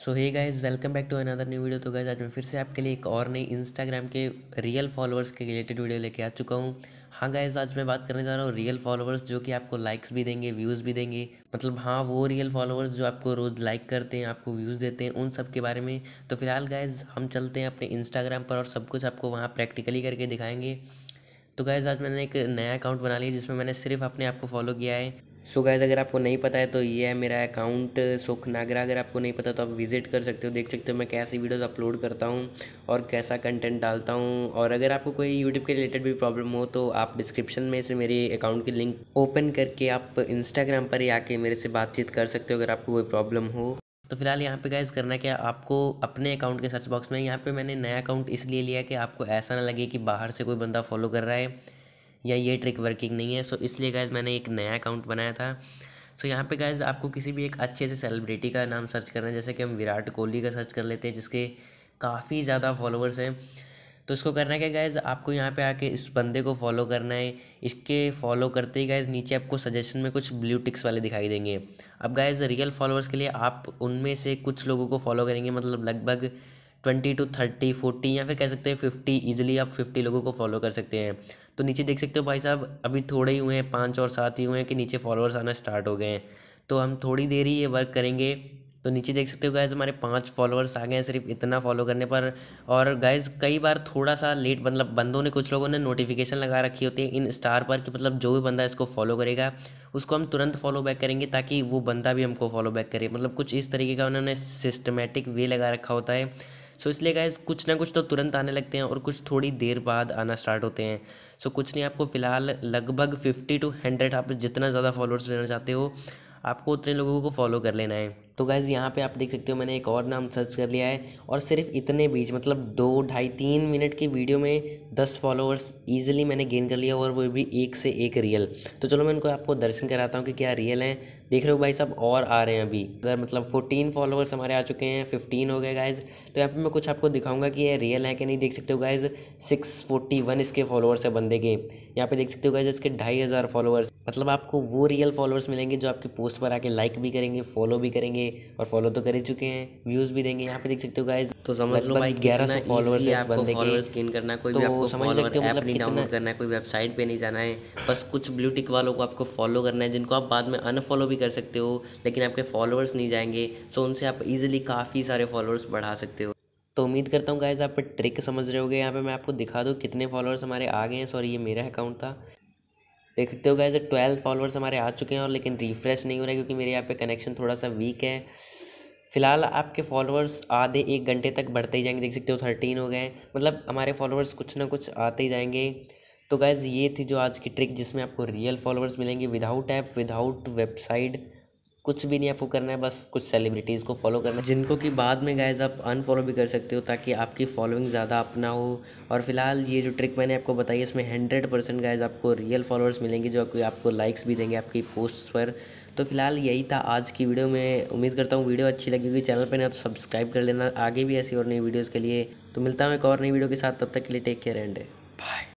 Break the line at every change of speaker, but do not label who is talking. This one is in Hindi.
So hey guys, welcome back to another new video. तो गाइस आज मैं फिर से आपके लिए एक और नई इंस्टाग्राम के रियल फॉलोअर्स के रिलेटेड वीडियो लेके आ चुका हूँ। हाँ गाइस, आज मैं बात करने जा रहा हूँ रियल फॉलोअर्स जो कि आपको लाइक्स भी देंगे, व्यूज़ भी देंगे। मतलब हाँ, वो रियल फॉलोअर्स जो आपको रोज़ लाइक करते हैं, आपको व्यूज़ देते हैं, उन सब के बारे में। तो फिलहाल गाइस हम चलते हैं अपने इंस्टाग्राम पर और सब कुछ आपको वहाँ प्रैक्टिकली करके दिखाएंगे। तो गाइज़ आज मैंने एक नया अकाउंट बना लिया जिसमें मैंने सिर्फ अपने आप को फॉलो किया है। सो गाइज़ अगर आपको नहीं पता है तो ये है मेरा अकाउंट सुख नागरा। अगर आपको नहीं पता तो आप विजिट कर सकते हो, देख सकते हो मैं कैसी वीडियोस अपलोड करता हूँ और कैसा कंटेंट डालता हूँ। और अगर आपको कोई यूट्यूब के रिलेटेड भी प्रॉब्लम हो तो आप डिस्क्रिप्शन में से मेरे अकाउंट की लिंक ओपन करके आप इंस्टाग्राम पर ही आके मेरे से बातचीत कर सकते हो अगर आपको कोई प्रॉब्लम हो। तो फिलहाल यहाँ पे गाइज करना क्या, आपको अपने अकाउंट के सर्च बॉक्स में, यहाँ पे मैंने नया अकाउंट इसलिए लिया है कि आपको ऐसा ना लगे कि बाहर से कोई बंदा फॉलो कर रहा है या ये ट्रिक वर्किंग नहीं है। सो इसलिए गाइज मैंने एक नया अकाउंट बनाया था। सो यहाँ पे गाइज आपको किसी भी एक अच्छे से सेलिब्रिटी का नाम सर्च करना है, जैसे कि हम विराट कोहली का सर्च कर लेते हैं जिसके काफ़ी ज़्यादा फॉलोअर्स हैं। तो इसको करना है क्या गाइज, आपको यहाँ पे आके इस बंदे को फॉलो करना है। इसके फॉलो करते ही गाइज नीचे आपको सजेशन में कुछ ब्लू टिक्स वाले दिखाई देंगे। अब गाइज रियल फॉलोअर्स के लिए आप उनमें से कुछ लोगों को फॉलो करेंगे, मतलब लगभग 20 to 30 40 या फिर कह सकते हैं 50, ईजिली आप 50 लोगों को फॉलो कर सकते हैं। तो नीचे देख सकते हो भाई साहब, अभी थोड़े ही हुए हैं, 5 और 7 ही हुए हैं कि नीचे फॉलोअर्स आना स्टार्ट हो गए हैं। तो हम थोड़ी देर ही ये वर्क करेंगे। तो नीचे देख सकते हो गाइज हमारे 5 फॉलोअर्स आ गए हैं सिर्फ इतना फॉलो करने पर। और गाइज कई बार थोड़ा सा लेट, मतलब बंदों ने, कुछ लोगों ने नोटिफिकेशन लगा रखी होती है इन स्टार पर कि मतलब जो भी बंदा इसको फॉलो करेगा उसको हम तुरंत फॉलो बैक करेंगे ताकि वो बंदा भी हमको फॉलो बैक करे। मतलब कुछ इस तरीके का उन्होंने सिस्टमेटिक वे लगा रखा होता है। सो इसलिए गाइज कुछ ना कुछ तो तुरंत आने लगते हैं और कुछ थोड़ी देर बाद आना स्टार्ट होते हैं। सो कुछ नहीं, आपको फ़िलहाल लगभग 50 to 100, आप जितना ज़्यादा फॉलोअर्स लेना चाहते हो आपको उतने लोगों को फॉलो कर लेना है। तो गाइज़ यहाँ पे आप देख सकते हो मैंने एक और नाम सर्च कर लिया है और सिर्फ इतने बीच, मतलब 2 ढाई 3 मिनट की वीडियो में 10 फॉलोअर्स ईजिली मैंने गेन कर लिया, और वो भी एक से एक रियल। तो चलो मैं इनको आपको दर्शन कराता हूँ कि क्या रियल हैं। देख रहे हो भाई साहब, और आ रहे हैं अभी, अगर मतलब 14 फॉलोअर्स हमारे आ चुके हैं, 15 हो गए गाइज़। तो यहाँ पे मैं कुछ आपको दिखाऊंगा कि ये रियल है कि नहीं। देख सकते हो गाइज़ 641 इसके फॉलोअर्स है बंदे के। यहाँ पे देख सकते हो गाइज़ इसके 2500 फॉलोअर्स। मतलब आपको वो रियल फॉलोअर्स मिलेंगे जो आपकी पोस्ट पर आके लाइक भी करेंगे, फॉलो भी करेंगे, और फॉलो तो कर ही चुके हैं, व्यूज़ भी देंगे। यहाँ पे देख सकते हो गाइज, तो समझ लो भाई 1100 फॉलोअर्स है इस बंदे के।
फॉलोअर्स गेन करना है, कोई भी
तो
आपको
समझ
फॉलोअर
सकते हो
ऐप
मतलब
नहीं
कितना।
डाउनलोड करना है, कोई वेबसाइट पे नहीं जाना है। बस कुछ ब्लू टिक वालों को आपको फॉलो करना है जिनको आप बाद में अनफॉलो भी कर सकते हो, लेकिन आपके फॉलोअर्स नहीं जाएंगे। सो उनसे आप इजीली काफ़ी सारे फॉलोअर्स बढ़ा सकते हो। तो उम्मीद करता हूँ गाइज आप ट्रिक समझ रहे होगे। यहाँ पे मैं आपको दिखा दूँ कितने फॉलोअर्स हमारे आ गए हैं। सॉरी, ये मेरा अकाउंट था। देख सकते हो गाइज 12 फॉलोअर्स हमारे आ चुके हैं, और लेकिन रिफ्रेश नहीं हो रहा है क्योंकि मेरे यहाँ पे कनेक्शन थोड़ा सा वीक है। फिलहाल आपके फॉलोअर्स आधे 1 घंटे तक बढ़ते ही जाएंगे। देख सकते हो 13 हो गए हैं, मतलब हमारे फॉलोअर्स कुछ ना कुछ आते ही जाएंगे। तो गाइज़ ये थी जो आज की ट्रिक जिसमें आपको रियल फॉलोअर्स मिलेंगे विदाउट ऐप, विदाउट वेबसाइट। कुछ भी नहीं आपको करना है, बस कुछ सेलिब्रिटीज़ को फॉलो करना है जिनको कि बाद में गाइज आप अनफॉलो भी कर सकते हो ताकि आपकी फॉलोइंग ज़्यादा अपना हो। और फिलहाल ये जो ट्रिक मैंने आपको बताई इसमें 100% गाइज आपको रियल फॉलोअर्स मिलेंगे जो आपको लाइक्स भी देंगे आपकी पोस्ट्स पर। तो फिलहाल यही था आज की वीडियो में। उम्मीद करता हूँ वीडियो अच्छी लगी होगी। चैनल पर नहीं तो सब्सक्राइब कर लेना आगे भी ऐसी और नई वीडियोज़ के लिए। तो मिलता हूँ एक और नई वीडियो के साथ, तब तक के लिए टेक केयर एंड बाय।